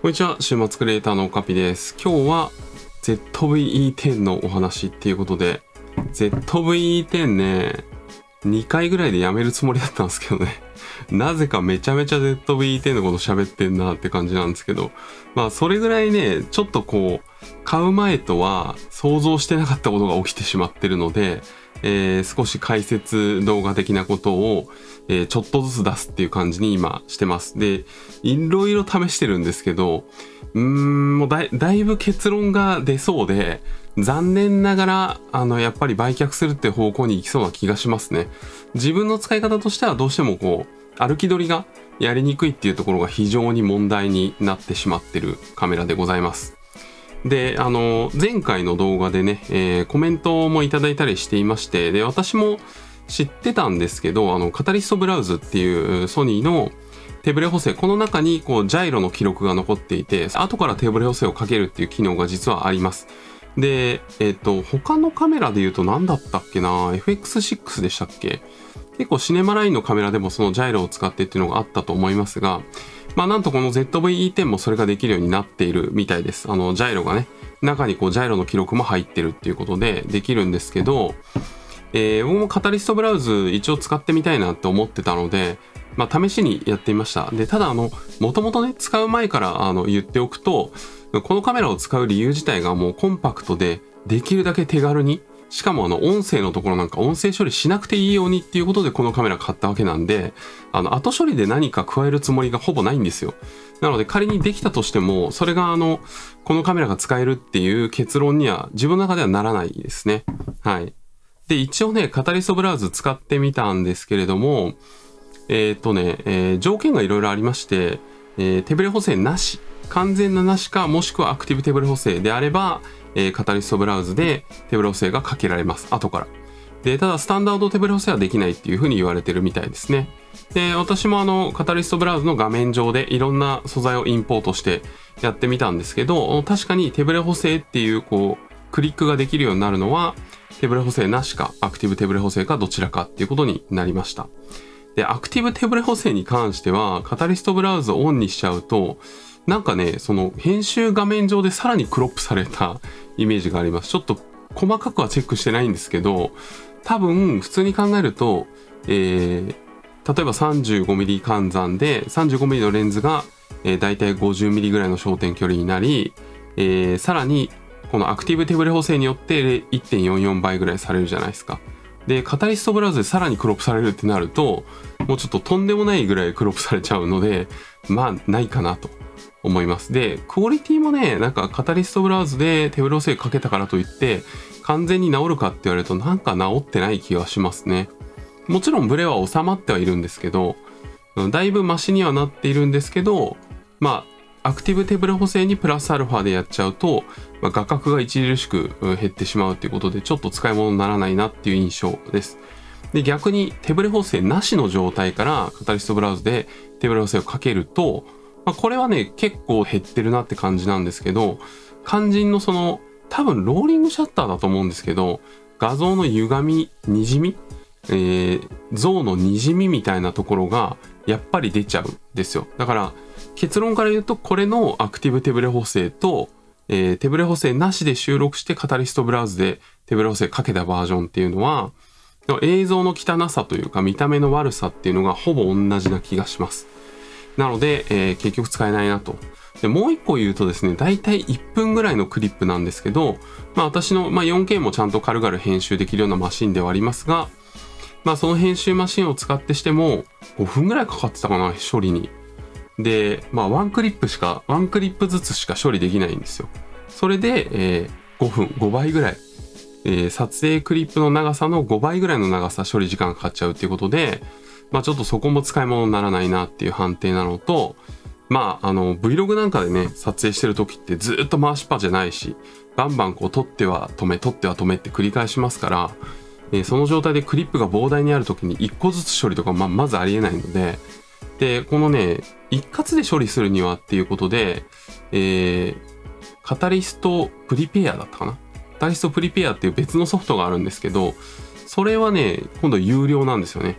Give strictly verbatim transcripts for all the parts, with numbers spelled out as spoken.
こんにちは、週末クリエイターのオカピです。今日は ゼットブイイーテン のお話っていうことで、ゼットブイイーテン ね、にかいぐらいでやめるつもりだったんですけどね。なぜかめちゃめちゃ ゼットブイイーテン のこと喋ってんなって感じなんですけど、まあそれぐらいね、ちょっとこう、買う前とは想像してなかったことが起きてしまってるので、えー、少し解説動画的なことを、えー、ちょっとずつ出すっていう感じに今してます。で、いろいろ試してるんですけど、うーん、もうだい、だいぶ結論が出そうで、残念ながら、あの、やっぱり売却するって方向に行きそうな気がしますね。自分の使い方としてはどうしてもこう、歩き取りがやりにくいっていうところが非常に問題になってしまってるカメラでございます。で、あの、前回の動画でね、えー、コメントもいただいたりしていまして、で、私も知ってたんですけど、あの、カタリストブラウズっていうソニーの手ブレ補正、この中にこう、ジャイロの記録が残っていて、後から手ブレ補正をかけるっていう機能が実はあります。で、えっと、他のカメラで言うと何だったっけな エフエックスシックス でしたっけ。結構シネマラインのカメラでもそのジャイロを使ってっていうのがあったと思いますが、まあなんとこの ゼットブイイーテン もそれができるようになっているみたいです。あのジャイロがね、中にこうジャイロの記録も入ってるっていうことでできるんですけど、えー、僕もカタリストブラウズ一応使ってみたいなって思ってたので、まあ試しにやってみました。で、ただあの、もともとね、使う前からあの言っておくと、このカメラを使う理由自体がもうコンパクトで、できるだけ手軽に、しかもあの音声のところなんか音声処理しなくていいようにっていうことでこのカメラ買ったわけなんで、あの後処理で何か加えるつもりがほぼないんですよ。なので仮にできたとしても、それがあの、このカメラが使えるっていう結論には自分の中ではならないですね。はい。で、一応ね、カタリストブラウズ使ってみたんですけれども、えっとね、えー、条件がいろいろありまして、えー、手ブレ補正なし、完全ななしか、もしくはアクティブ手ブレ補正であれば、えー、カタリストブラウズで手ブレ補正がかけられます。後から。で、ただスタンダード手ブレ補正はできないっていうふうに言われてるみたいですね。で、私もあの、カタリストブラウズの画面上でいろんな素材をインポートしてやってみたんですけど、確かに手ブレ補正っていう、こう、クリックができるようになるのは、手ブレ補正なしか、アクティブ手ブレ補正かどちらかっていうことになりました。で、アクティブ手ブレ補正に関しては、カタリストブラウズをオンにしちゃうと、なんかね、その編集画面上でさらにクロップされたイメージがあります。ちょっと細かくはチェックしてないんですけど、多分普通に考えると、えー、例えば さんじゅうごミリ 換算で さんじゅうごミリ のレンズが、えー、だいたい ごじゅうミリ ぐらいの焦点距離になり、えー、さらにこのアクティブ手ブレ補正によって いってんよんよん 倍ぐらいされるじゃないですか。で、カタリストブラウズでさらにクロップされるってなると、もうちょっととんでもないぐらいクロップされちゃうので、まあないかなと思います。で、クオリティもね、なんかカタリストブラウズで手ブレ補正かけたからといって、完全に治るかって言われるとなんか治ってない気がしますね。もちろんブレは収まってはいるんですけど、だいぶマシにはなっているんですけど、まあ、アクティブ手ブレ補正にプラスアルファでやっちゃうと、まあ、画角が著しく減ってしまうということで、ちょっと使い物にならないなっていう印象です。で、逆に手ブレ補正なしの状態からカタリストブラウズで手ブレ補正をかけると、まあ、これはね、結構減ってるなって感じなんですけど、肝心のその、多分ローリングシャッターだと思うんですけど、画像の歪み、滲み、えー、像の滲みみたいなところが、やっぱり出ちゃうんですよ。だから、結論から言うと、これのアクティブ手ブレ補正と、えー、手ブレ補正なしで収録してカタリストブラウズで手ブレ補正かけたバージョンっていうのは、映像の汚さというか見た目の悪さっていうのがほぼ同じな気がします。なので、えー、結局使えないなと。で、もう一個言うとですね、だいたいいっぷんぐらいのクリップなんですけど、まあ私の、まあ、よんケー もちゃんと軽々編集できるようなマシンではありますが、まあその編集マシンを使ってしてもごふんぐらいかかってたかな、処理に。で、まあワンクリップしか、ワンクリップずつしか処理できないんですよ。それで、えー、ごふん、ごばいぐらい。えー、撮影クリップの長さのごばいぐらいの長さ処理時間かかっちゃうっていうことで、まあちょっとそこも使い物にならないなっていう判定なのと、まああの Vlog なんかでね、撮影してる時ってずっと回しっぱじゃないし、バンバンこう撮っては止め、撮っては止めって繰り返しますから、えー、その状態でクリップが膨大にある時にいっこずつ処理とかま、まずありえないので、で、このね、一括で処理するにはっていうことで、えー、カタリストプリペアだったかなカタリストプリペアっていう別のソフトがあるんですけど、それはね、今度有料なんですよね。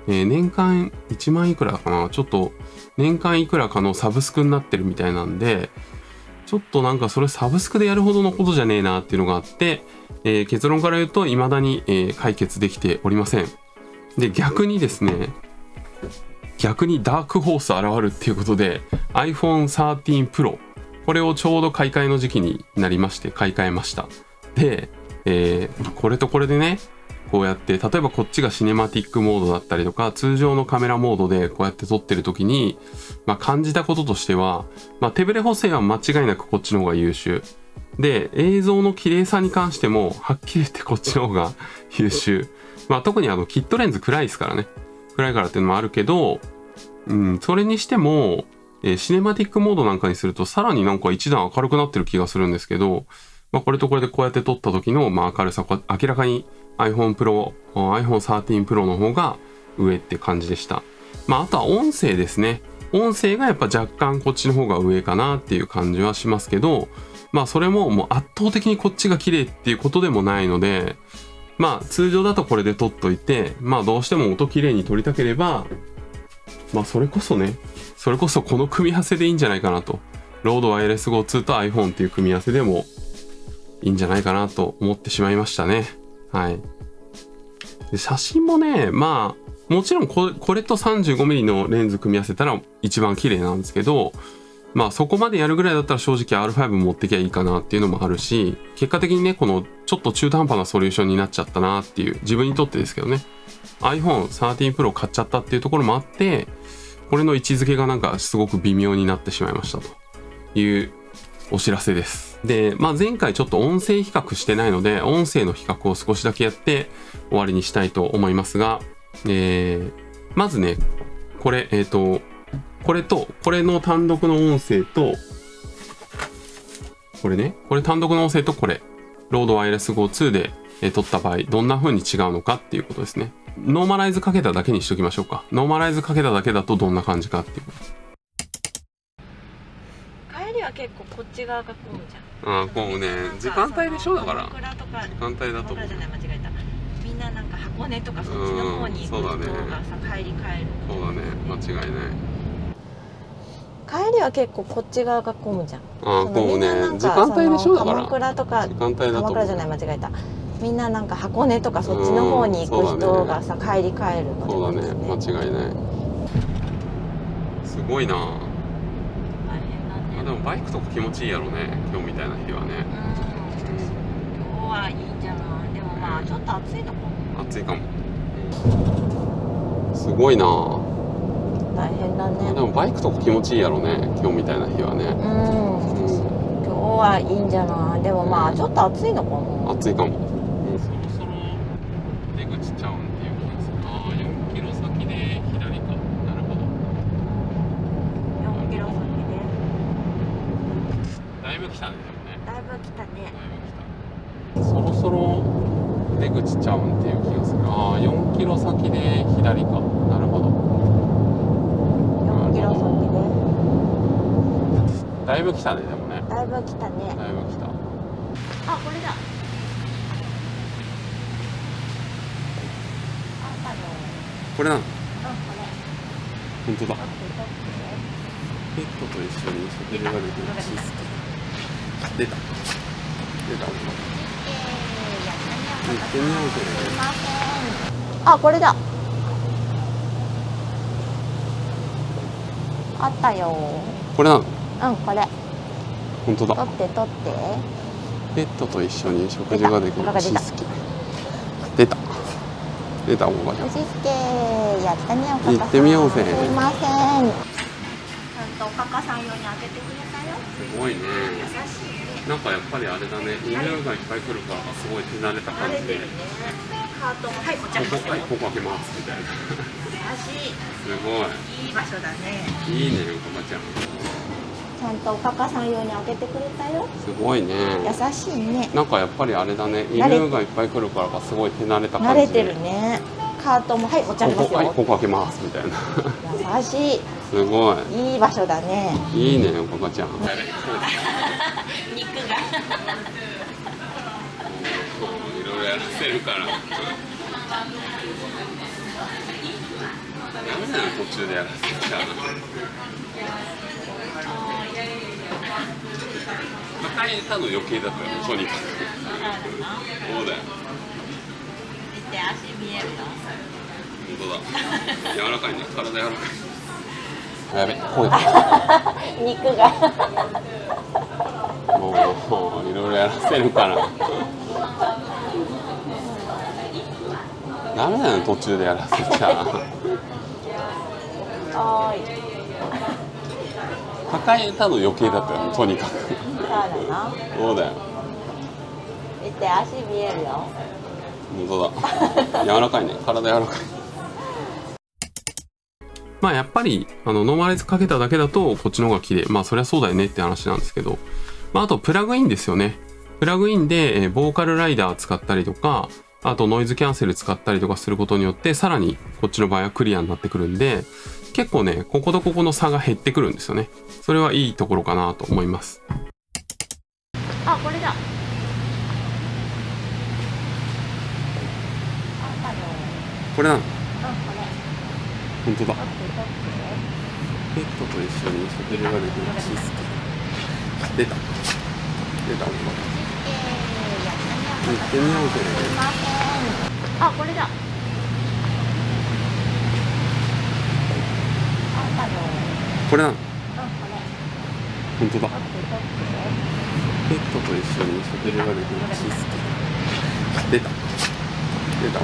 えー、年間いちまんいくらかな、ちょっと年間いくらかのサブスクになってるみたいなんで、ちょっとなんかそれサブスクでやるほどのことじゃねえなっていうのがあって、えー、結論から言うと未だに、えー、解決できておりません。で、逆にですね、逆にダークホース現るっていうことで アイフォンサーティーンプロ、 これをちょうど買い替えの時期になりまして買い替えました。で、えー、これとこれでね、こうやって例えばこっちがシネマティックモードだったりとか通常のカメラモードでこうやって撮ってる時に、まあ、感じたこととしては、まあ、手ブレ補正は間違いなくこっちの方が優秀で、映像の綺麗さに関してもはっきり言ってこっちの方が優秀。まあ、特にあのキットレンズ暗いですからね、暗いからっていうのもあるけど、うん、それにしても、えー、シネマティックモードなんかにするとさらになんか一段明るくなってる気がするんですけど、まあ、これとこれでこうやって撮った時の、まあ、明るさ、明らかに iPhone Pro、アイフォンサーティーンプロ の方が上って感じでした。まあ、あとは音声ですね。音声がやっぱ若干こっちの方が上かなっていう感じはしますけど、まあそれももう圧倒的にこっちが綺麗っていうことでもないので、まあ通常だとこれで撮っといて、まあどうしても音綺麗に撮りたければ、まあそれこそね、それこそこの組み合わせでいいんじゃないかなと。ロードワイヤレス ゴーツー と iPhone っていう組み合わせでもいいんじゃないかなと思ってしまいましたね。はい。で写真もね、まあ、もちろんこれ、これと さんじゅうごミリ のレンズ組み合わせたら一番綺麗なんですけど、まあそこまでやるぐらいだったら正直 アールファイブ 持ってきゃいいかなっていうのもあるし、結果的にね、このちょっと中途半端なソリューションになっちゃったなっていう、自分にとってですけどね、アイフォンサーティーンプロ 買っちゃったっていうところもあって、これの位置づけがなんかすごく微妙になってしまいましたというお知らせです。で、まあ前回ちょっと音声比較してないので、音声の比較を少しだけやって終わりにしたいと思いますが、えー、まずね、これ、えっと、これと、これの単独の音声と、これね、これ単独の音声とこれ、ロードワイヤレス ゴーツー で、え撮った場合、どんな風に違うのかっていうことですね。ノーマライズかけただけにしときましょうか。ノーマライズかけただけだとどんな感じかっていうこと。 帰りは結構こっち側が混むじゃん。 ああ、こうね、時間帯でしょだから。 鎌倉とか、 時間帯だと思う。 鎌倉じゃない、間違えた。みんななんか箱根とかそっちの方に行く人がさ、帰り帰る。 そうだね、間違いない。 帰りは結構こっち側が混むじゃん。 ああ、こうね、時間帯でしょだから。 鎌倉とか、 時間帯だと鎌倉じゃない、間違えた。みんななんか箱根とかそっちの方に行く人がさ、帰り帰るの。 そうだね、間違いない。すごいな。あ、でもバイクとか気持ちいいやろね、今日みたいな日はね。 うん、今日はいいんじゃない。でもまあちょっと暑いのかも。 暑いかも。すごいな。 大変だね。 でもバイクとか気持ちいいやろね、今日みたいな日はね。うん。 うん、今日はいいんじゃない。でもまあちょっと暑いのかも。 暑いかも。そろそろ出口ちゃうんっていう気がする。ああ、よんキロ先で左か。なるほど。 よんキロ先で。 だいぶ来たね、でもね。 だいぶ来たね。 だいぶ来た。そろそろ出口ちゃうんっていう気がする。ああ、よんキロ先で左か。なるほど。 よんキロ先で。 だいぶ来たね、でもね。 だいぶ来たね。 だいぶ来た。 あ、これだ。 これなの？ うん、これ。 本当だ。 取って取ってペットと一緒に食事ができるチーズケーキ。出た。出た。行ってみようぜ。 すいません。あ、これだ。あったよ。 これなの？ うん、これ。 本当だ。 取って取って。 ペットと一緒に食事ができるチーズケーキ。出た。出たおばちゃん。 チーズケーキやったね、おかかさん。 行ってみようぜ。 すいません。ちゃんとおかかさん用に開けてくれたよ。 すごいね。 優しいね。 なんかやっぱりあれだね。犬がいっぱい来るからすごい手慣れた感じで。 ハートもはいお茶ここはいここ開けますみたいな。 優しい。 すごい。 いい場所だね。 いいね、おばちゃん。 ちゃんとおかかさん用に開けてくれたよ。 すごいね。 優しいね。 なんかやっぱりあれだね。犬がいっぱい来るからかすごい手慣れた感じで。 慣れてるね。カートもはいお茶ありますよ。 はいここ開けますみたいな。 優しい。 すごい。いい場所だね。 いいね、おかかちゃん。 肉が。 いろいろやらせるから。 ダメなの途中でやらせちゃうの。抱えたの余計だったよね、とにかく。そうだよ。 見て、足見えるの。 本当だ。柔らかいね、体柔らかい。やべ、声が。 肉が。 もういろいろやらせるから。ダメなの途中でやらせちゃう。 おーい。 抱えたの余計だったよね、とにかく。 そうだな。 そうだよ。 見て、足見えるよ。 本当だ。柔らかいね、体柔らかい。まあやっぱりあのノーマライズかけただけだとこっちの方が綺麗。まあそりゃそうだよねって話なんですけど、まああとプラグインですよね。プラグインで、えー、ボーカルライダー使ったりとか、あとノイズキャンセル使ったりとかすることによってさらにこっちの場合はクリアになってくるんで、結構ねこことここの差が減ってくるんですよね。それはいいところかなと思います。 あ、これだ。 これなの？ うん、これ。 本当だ。 取って取って。 ペットと一緒に食べられるチーズケーキ。出た。出た。行ってみようぜ。 すいません。あ、これだ。 これなの？ うん、これ。 本当だ。 取って取って。 ペットと一緒に食べられるチーズケーキ。出た。出た。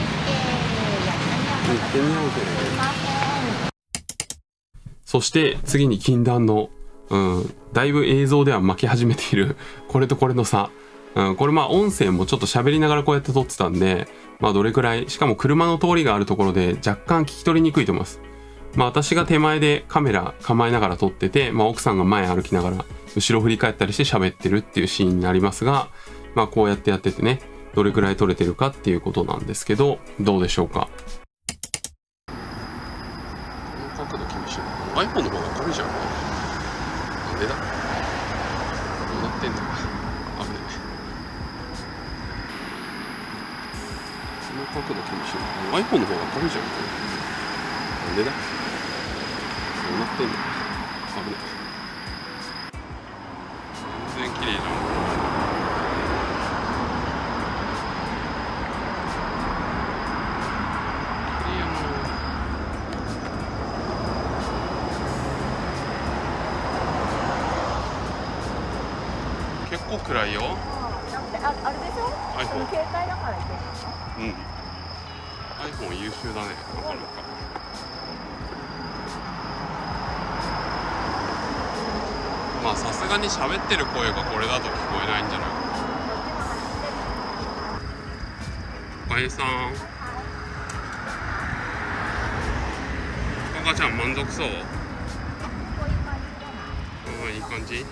行ってみようぜ。 すいません。 そして次に禁断の、うん、だいぶ映像では巻き始めているこれとこれの差。うん、これまあ音声もちょっと喋りながらこうやって撮ってたんで、まあどれくらい、しかも車の通りがあるところで若干聞き取りにくいと思います。まあ私が手前でカメラ構えながら撮ってて、まあ奥さんが前歩きながら後ろ振り返ったりして喋ってるっていうシーンになりますが、まあこうやってやっててね、どれくらい撮れてるかっていうことなんですけど、どうでしょうか。この角度厳しいな。iPhone の方が軽いじゃん。なんでだ？どうなってんの？危ねえ。この角度厳しいな。iPhone の方が軽いじゃん。なんでだ？どうなってんの？危ねえ。全然綺麗じゃん。結構暗いよ。 あ、あれでしょ？ iPhone。 携帯だからいけるの？ うん。iPhone 優秀だね。なかなか。まあさすがに喋ってる声がこれだと聞こえないんじゃない？おかえりさん。赤ちゃん満足そう？ああ、いい感じ？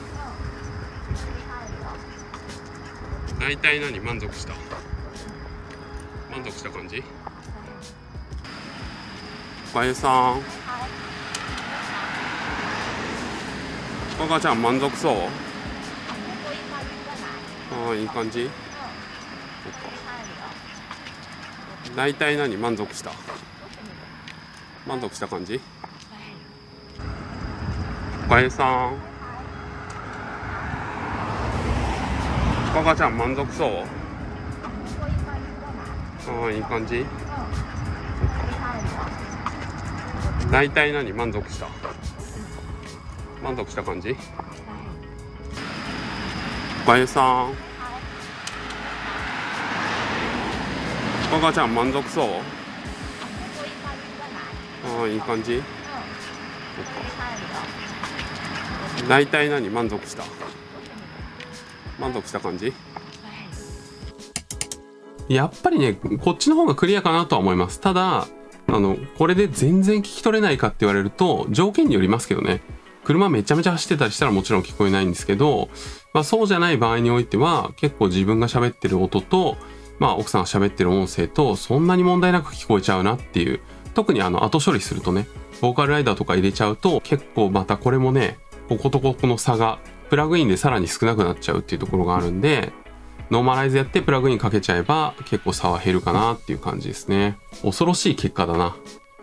大体何満足した？満足した感じ？おかゆさん。赤ちゃん満足そう？ああ、いい感じ？そっか。大体何満足した？満足した感じ？おかゆさん。赤ちゃん満足そう？ああ、いい感じ？大体何満足した？満足した感じ？おかゆさん。赤ちゃん満足そう？ああ、いい感じ？そっか。大体何満足した？満足した感じ？やっぱりね、こっちの方がクリアかなとは思います。ただ、あの、これで全然聞き取れないかって言われると、条件によりますけどね。車めちゃめちゃ走ってたりしたらもちろん聞こえないんですけど、まあそうじゃない場合においては、結構自分が喋ってる音と、まあ奥さんが喋ってる音声と、そんなに問題なく聞こえちゃうなっていう。特にあの、後処理するとね、ボーカルライダーとか入れちゃうと、結構またこれもね、こことここの差が、プラグインでさらに少なくなっちゃうっていうところがあるんで、ノーマライズやってプラグインかけちゃえば結構差は減るかなっていう感じですね。恐ろしい結果だな。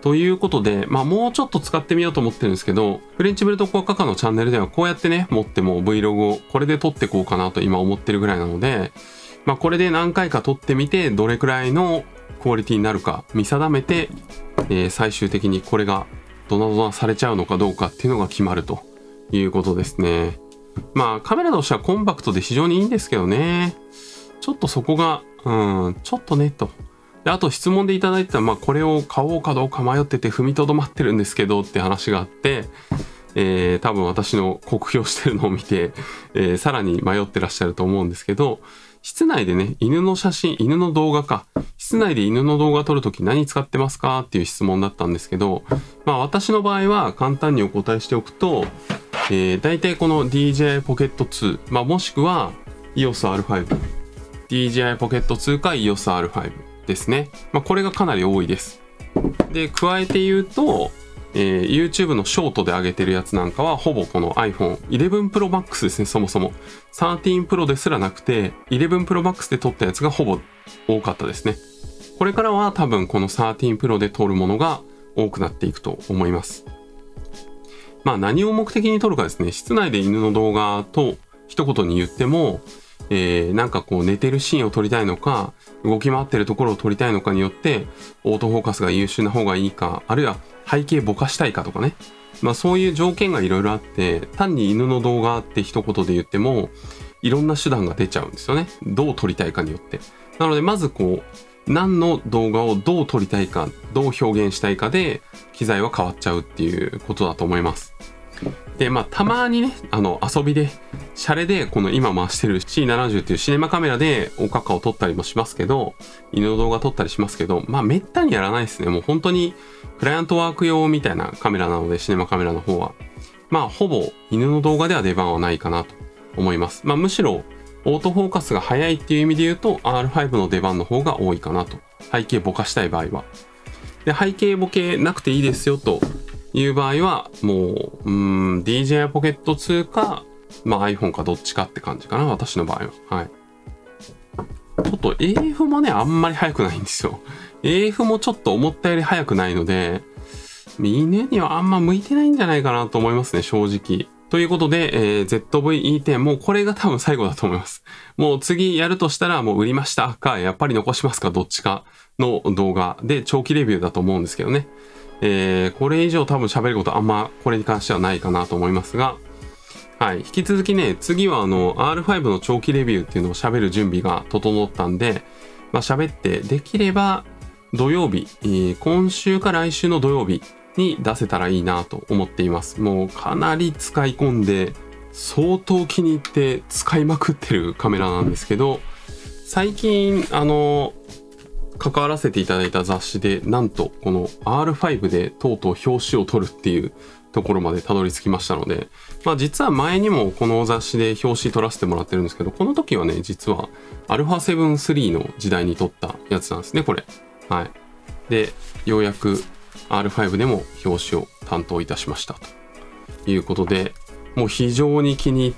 ということで、まあもうちょっと使ってみようと思ってるんですけど、フレンチブルドッグカカのチャンネルではこうやってね、持っても Vlog をこれで撮っていこうかなと今思ってるぐらいなので、まあこれで何回か撮ってみて、どれくらいのクオリティになるか見定めて、えー、最終的にこれがドナドナされちゃうのかどうかっていうのが決まるということですね。まあカメラとしてはコンパクトで非常にいいんですけどね。ちょっとそこが、うん、ちょっとね、と。で、あと質問でいただいてた、まあこれを買おうかどうか迷ってて踏みとどまってるんですけどって話があって、えー、多分私の酷評してるのを見て、えー、さらに迷ってらっしゃると思うんですけど、室内でね、犬の写真、犬の動画か。室内で犬の動画撮るとき何使ってますかっていう質問だったんですけど、まあ私の場合は簡単にお答えしておくと、えー、大体この ディージェーアイ Pocket ツー、まあもしくは イーオーエスアールファイブ、ディージェーアイ Pocket ツーか イーオーエスアールファイブ ですね。まあこれがかなり多いです。で、加えて言うと、えー、YouTube のショートで上げてるやつなんかはほぼこの アイフォンイレブン Pro Max ですね、そもそも。サーティーン Pro ですらなくて、イレブン Pro Max で撮ったやつがほぼ多かったですね。これからは多分このサーティーン Pro で撮るものが多くなっていくと思います。まあ何を目的に撮るかですね、室内で犬の動画と一言に言っても、えー、なんかこう寝てるシーンを撮りたいのか、動き回ってるところを撮りたいのかによって、オートフォーカスが優秀な方がいいか、あるいは背景ぼかしたいかとかね。まあそういう条件がいろいろあって、単に犬の動画って一言で言っても、いろんな手段が出ちゃうんですよね。どう撮りたいかによって。なのでまずこう、何の動画をどう撮りたいか、どう表現したいかで、機材は変わっちゃうっていうことだと思います。で、まあたまにね、あの遊びで、シャレでこの今回してる シーななじゅう っていうシネマカメラでおかかを撮ったりもしますけど、犬の動画撮ったりしますけど、まあめったにやらないですね。もう本当にクライアントワーク用みたいなカメラなので、シネマカメラの方は。まあほぼ犬の動画では出番はないかなと思います。まあむしろオートフォーカスが速いっていう意味で言うと アールファイブ の出番の方が多いかなと。背景ぼかしたい場合は。で、背景ボケなくていいですよという場合は、もう、うーん、ディージェーアイ Pocket ツーか、まあ iPhone かどっちかって感じかな、私の場合は。はい。ちょっと エーエフ もね、あんまり速くないんですよ。エーエフ もちょっと思ったより速くないので、犬にはあんま向いてないんじゃないかなと思いますね、正直。ということで、えー、ゼットブイイーテン もこれが多分最後だと思います。もう次やるとしたらもう売りましたか、やっぱり残しますか、どっちかの動画で長期レビューだと思うんですけどね。えー、これ以上多分喋ることあんまこれに関してはないかなと思いますが、はい。引き続きね、次はあの アールファイブ の長期レビューっていうのを喋る準備が整ったんで、まあ喋ってできれば土曜日、えー、今週か来週の土曜日に出せたらいいなと思っています。もうかなり使い込んで相当気に入って使いまくってるカメラなんですけど、最近あの関わらせていただいた雑誌でなんとこの アールファイブ でとうとう表紙を取るっていうところまでたどり着きましたので、まあ実は前にもこの雑誌で表紙取らせてもらってるんですけど、この時はね、実は アルファセブンスリー の時代に撮ったやつなんですね、これ。はい。で、ようやく アールファイブ でも表紙を担当いたしましたということで、もう非常に気に入って、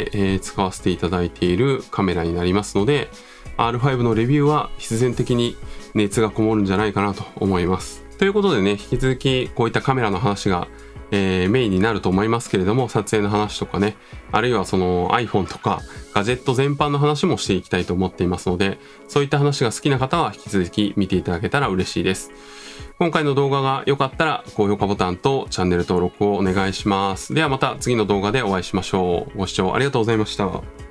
えー、使わせていただいているカメラになりますので、アールファイブ のレビューは必然的に熱がこもるんじゃないかなと思います。ということでね、引き続きこういったカメラの話がえー、メインになると思いますけれども、撮影の話とかね、あるいはその iPhone とかガジェット全般の話もしていきたいと思っていますので、そういった話が好きな方は引き続き見ていただけたら嬉しいです。今回の動画が良かったら高評価ボタンとチャンネル登録をお願いします。ではまた次の動画でお会いしましょう。ご視聴ありがとうございました。